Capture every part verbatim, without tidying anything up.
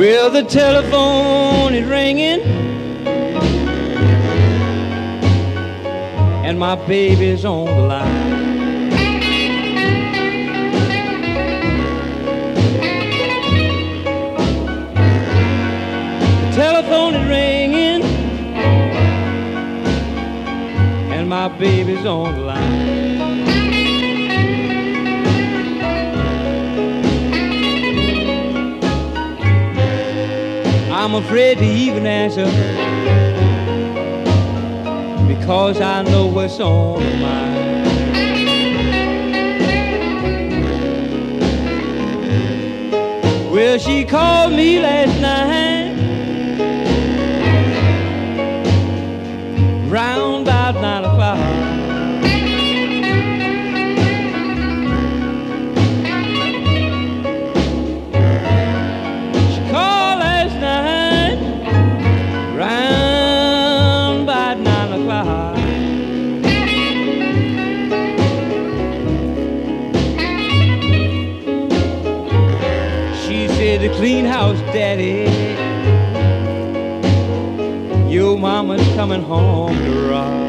Well, the telephone is ringing, and my baby's on the line. The telephone is ringing, and my baby's on the line. I'm afraid to even answer, because I know what's on her mind. Well, she called me last night, round about nine o'clock. The clean house, Daddy, your mama's coming home to rock.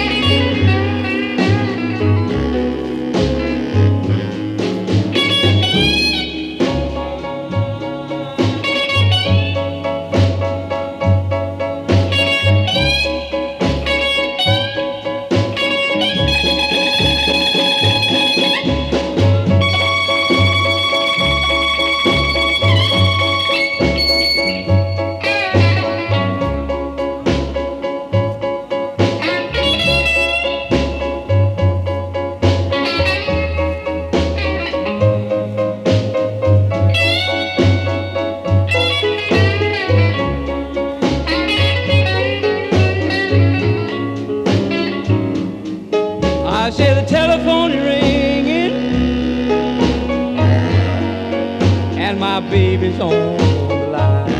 I say the telephone is ringing, and my baby's on the line.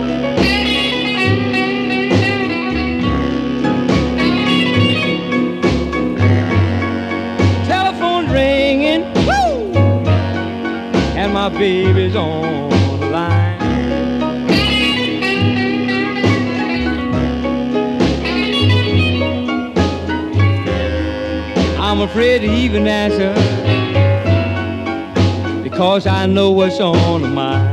Telephone ringing, woo, and my baby's on the line. I'm afraid to even answer, because I know what's on her mind.